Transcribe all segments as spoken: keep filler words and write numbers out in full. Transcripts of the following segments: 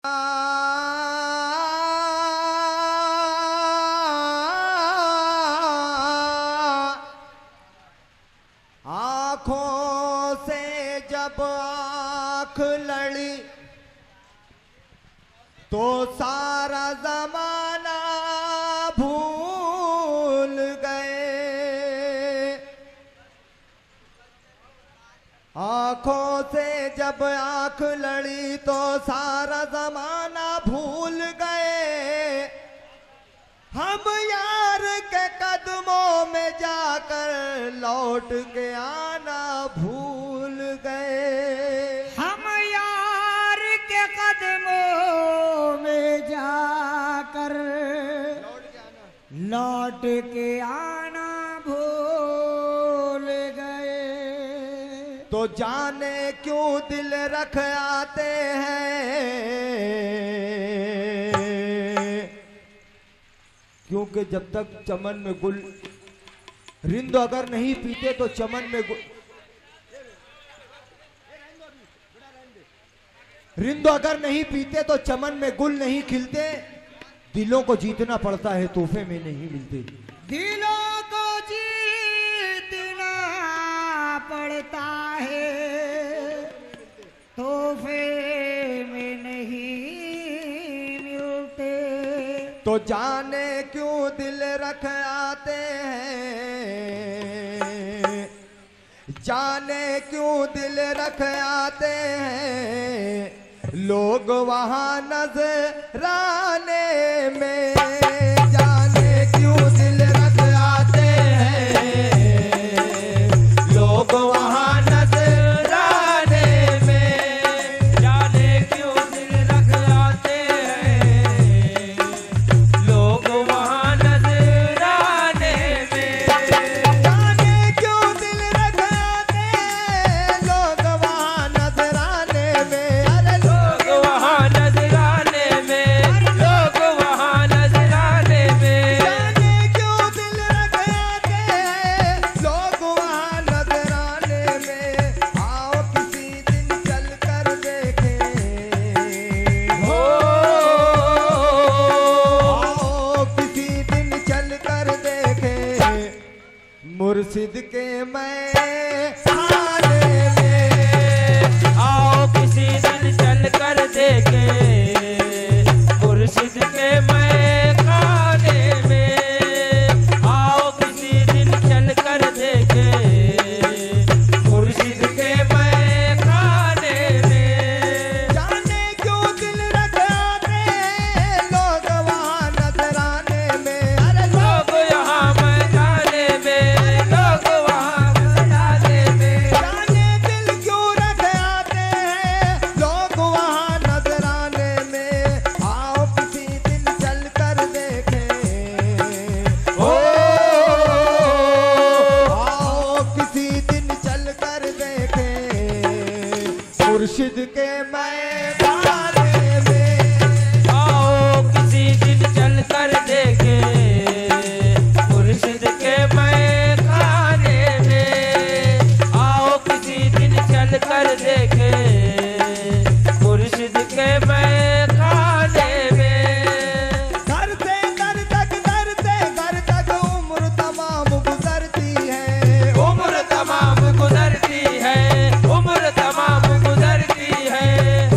आँखों से जब आँख लड़ी तो सारा जमाना भूल गए। आँखों से जब आँख लड़ी तो सारा जमाना भूल गए। हम यार के कदमों में जाकर लौट के आना भूल गए। हम यार के कदमों में जाकर लौट के आना भूल गए। तो जाने क्यों दिल रख आते हैं, क्योंकि जब तक चमन में गुल रिंद अगर नहीं पीते तो चमन में गुल रिंद अगर नहीं पीते तो चमन में गुल नहीं खिलते। दिलों को जीतना पड़ता है, तोहफे में नहीं मिलते। दिलों को जीतना पड़ता है, तोहफे में नहीं मिलते। तो जाने क्यों दिल रख आते हैं, जाने क्यों दिल रख आते हैं लोग वहां नजराने में। जाने क्यों दिल रख आते हैं लोग वहां नजराने में। जाने क्यों दिल रख आते हैं लोग वहां नजराने में। जाने क्यों दिल रख आते हैं लोग वहां नजराने में। अरे लोग वहां नजराने में, लोग वहां नजराने में। जाने क्यों दिल रख आते हैं लोग वहां नजराने में। आओ किसी दिन चल कर देखें, हो आओ किसी दिन चल कर देखें मुर्शिद के मैं खाने में। आओ किसी दिन चल कर देखे मुर्शिद के मैं खाने में। आओ किसी दिन चल कर देखे मुर्शिद के मैं खाने में। जाने क्यों दिल रख आते हैं लोग वहां नजराने में। अरे लोग यहाँ मैदाने में, लोग वहाँ मैदाने में। जाने दिल क्यों रख आते हैं लोग वहां नजराने में। आओ किसी दिन चल कर देखें, हो आओ किसी दिन चल कर देखें मुर्शिद के मैं खाने में। आओ किसी दिन चल कर देखे मुर्शिद के मैं खाने में। आओ किसी दिन चल कर देखे मुर्शिद के मैं खाने में। घर से घर तक घर से घर तक उम्र तमाम गुजरती है। उम्र तमाम गुजरती है, उम्र तमाम गुजरती है।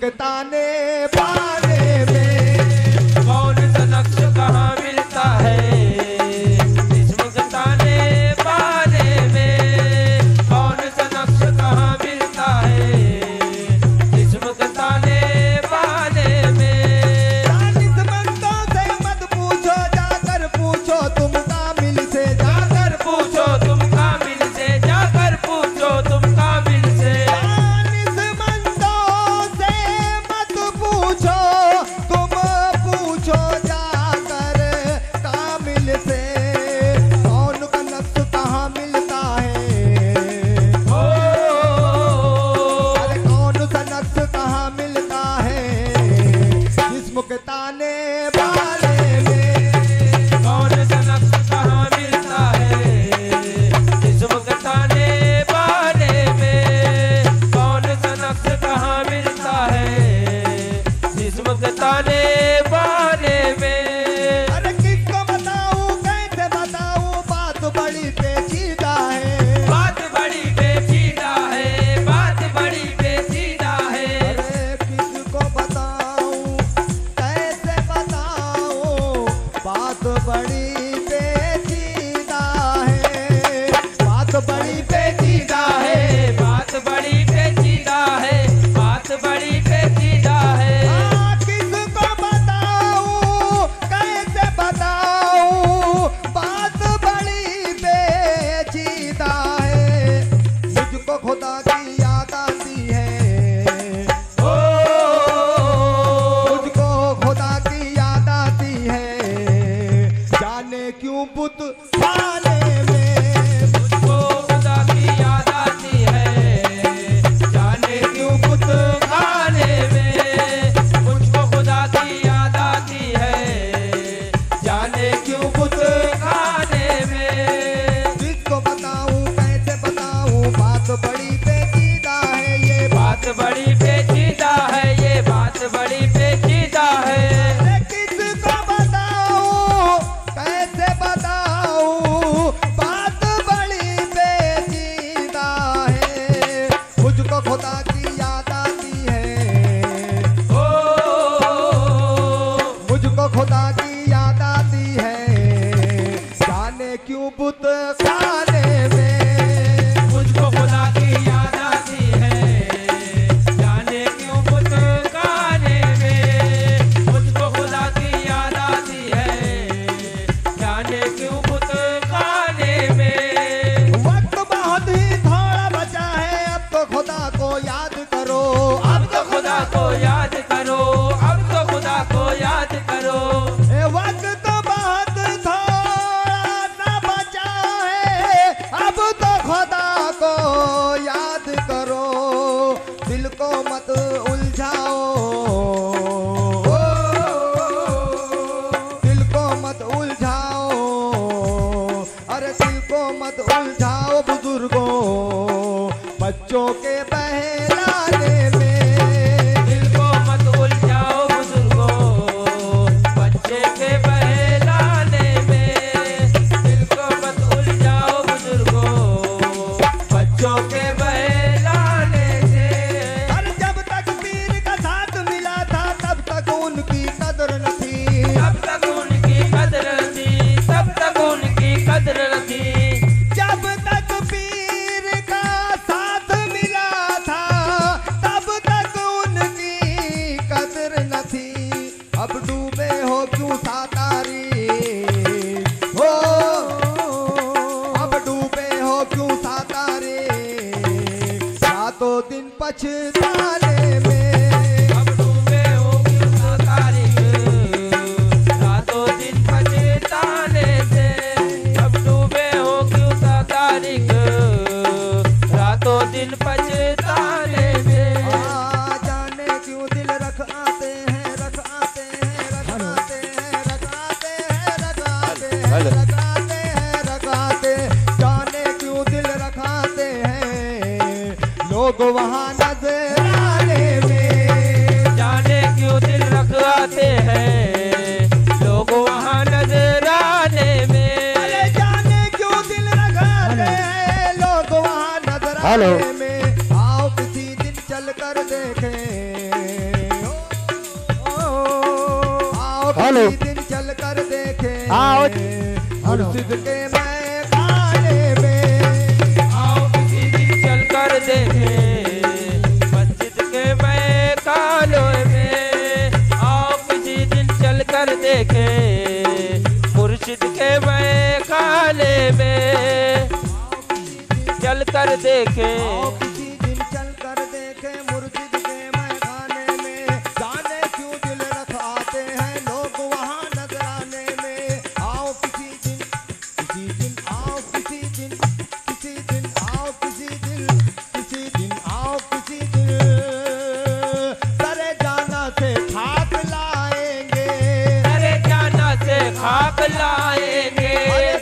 के ताने बाने में। कौन सा नक्श कहाँ मिलता है जिस्म के ताने बाने में। कौन सा नक्श कहाँ मिलता है जिस्म के ताने बाने में। दानिशमंदों से मत पूछो, जाकर पूछो तुम कामिल से, जाकर पूछो तुम कामिल से, जाकर पूछो तुम कामिल से। दानिशमंदों से मत पूछो, तुम पूछो जाकर कामिल से। कौन का नक्श कहाँ मिलता है, ओ अरे कौन सा नक्श कहाँ मिलता है जिस्म के ताने बाने में। कौन सा नक्श कहाँ मिलता है जिस्म के ताने बाने में। कौन सा नक्श कहाँ मिलता है जिस्म के ताने बाने में। अरे किसको बताऊं कैसे बताऊं, बात बड़ी पेचीदा है। बात बड़ी पेचीदा है, बात बड़ी पेचीदा है। अरे किसको बताऊं कैसे बताऊं, बात बड़ी पेचीदा है। बात बड़ी पेचीदा है, बात बड़ी पेचीदा है, बात बड़ी पेचीदा है। हाँ, किसको बताऊं कैसे बताऊं, बात बड़ी पेचीदा है। मुझको खुदा की याद आती है, ओ मुझको खुदा की याद आती है, जाने क्यों बुत खाने में। मुझको खुदा की याद आती है, जाने क्यों बुत खाने में। मुझको खुदा की याद आती है, जाने क्यों बुत खाने में। किसको बताऊं कैसे बताऊं, बात बड़ी पेचीदा है ये बात। बात बड़ी पेचीदा है, ये बात बड़ी पेचीदा है। अरे किसको बताऊं कैसे बताऊं, बात बड़ी पेचीदा है। मुझको खुदा की याद आती है, ओ मुझको खुदा की याद आती है, जाने क्यों बुत खाने में। मुझको खुदा की याद आती है, जाने क्यों बुत खाने में। मुझको खुदा की याद आती है, जाने क्यों बुत खाने में। वक्त बहुत ही थोड़ा बचा है, अब तो खुदा को याद करो। अब तो खुदा को याद करो, अब तो खुदा को याद करो। ए वक्त तो बहुत थोड़ा सा बचा है, अब तो खुदा को याद करो। दिल को मत उलझाओ, दिल को मत उलझाओ, अरे दिल को मत उलझाओ बुजुर्गों, बच्चों के बहलाने में। दिल को मत उलझाओ बुजुर्गों, बच्चे के बहलाने में। दिल को मत उलझाओ बुजुर्गों, बच्चों के बहलाने से। अरे जब तक पीर का साथ मिला था, तब तक उनकी कदर न थी। तब तक उनकी कदर न थी, तब तक उनकी कदर न थी। जब तक पीर का साथ मिला था, तब तक उनकी कदर न थी। अब डूबे हो क्यों सातारी, हो अब डूबे हो क्यों सातारे, रातों दिन पछताने में। अब डूबे हो क्यों सा तारीख, रातों दिन पछताने से। अब डूबे हो क्यों सा तारीख, रातों दिन पछताने में। आ जाने क्यों दिल रख आते हैं, रख आते हैं, रख आते हैं, रख आते हैं, रख आते हैं, रख आते हैं, रख आते, जाने क्यों दिल रखाते हैं लोग वहाँ नजराने में। जाने क्यों दिल रख आते हैं लोग वहाँ नजराने में। अरे जाने क्यों दिल रखाते हैं लोग वहाँ नजराने में। आओ किसी दिन चल कर देखें, किसी दिन चल कर देखे आओ। मुर्शिद के मैं खाने में। आओ किसी दिन चल कर देखे मस्जिद के मैं कालो में। आओ किसी दिन चल कर देखे मुर्शिद के मैं खाने में। चल कर देखे आओ किसी दिन चल कर देखे मुर्शिद के मैं खाने में। जाने क्यों दिल रख आते हैं लोग वहाँ नजराने में। आओ किसी दिन किसी दिन आओ किसी दिन किसी दिन आओ किसी दिन किसी दिन आओ किसी दिन सरे जाना से खाक लाएंगे। अरे जाना से खाक लाएंगे। अरे